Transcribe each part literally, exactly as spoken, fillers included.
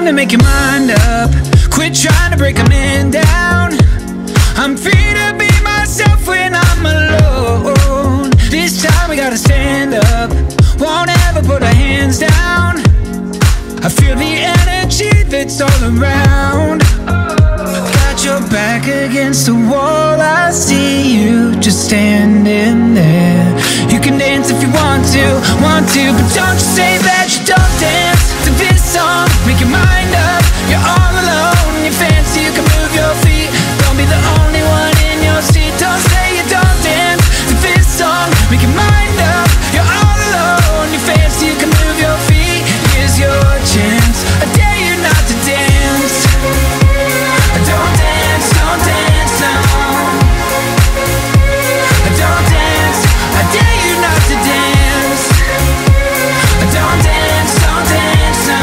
to make your mind up. Quit trying to break a man down. I'm free to be myself when I'm alone. This time we gotta stand up, won't ever put our hands down. I feel the energy that's all around. Got your back against the wall, I see you just standing there. You can dance if you want to, want to, but don't you say that you don't dance to this song. Make your mind up, you're all alone. You fancy you can move your feet, don't be the only one in your seat. Don't say you don't dance to this song. Make your mind up, you're all alone. You fancy you can move your feet. Here's your chance, I dare you not to dance. Don't dance, don't dance, no. Don't dance, I dare you not to dance. Don't dance, don't dance, no.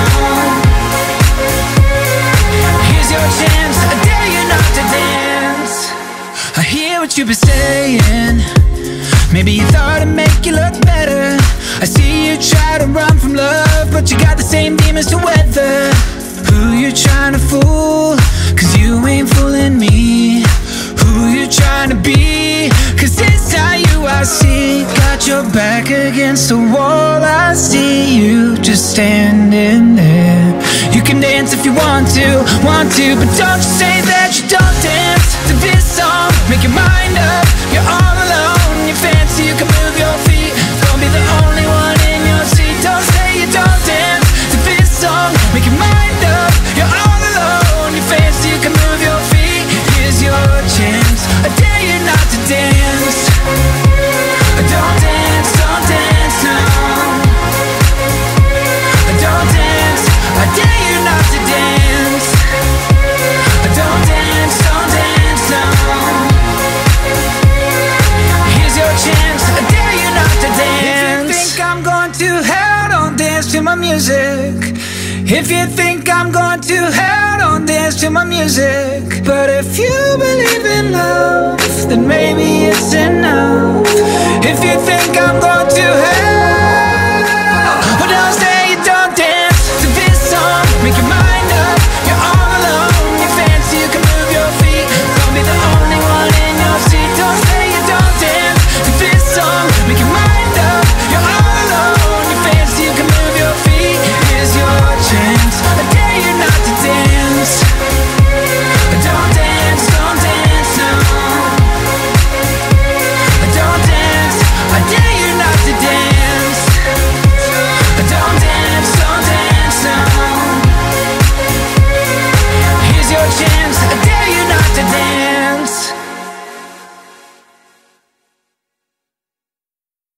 Here's your chance, I dare you not to dance. I hear what you've been saying. Maybe you thought it'd make you look better. I see you try to run from love, but you got the same demons to weather. Who you trying to fool? Cause you ain't fooling me. Who you trying to be? Cause this how you I see. Got your back against the wall, I see you just standing there. You can dance if you want to, want to, but don't you say that you don't dance to this song. Make your mind up, you're all alone. You fancy you can move your feet, don't be the only one in your seat. Don't say you don't dance to this song. Make your mind up, you're all alone. You fancy you can move your feet. Here's your chance, I dare you not to dance. Don't dance, don't dance, no. Don't dance, I dare you not to dance. Don't dance, don't dance, no. Here's your chance, I dare you not to dance. If you think I'm going to hell, don't dance to my music. If you think I'm going to hell, don't dance to my music. But if you believe in love,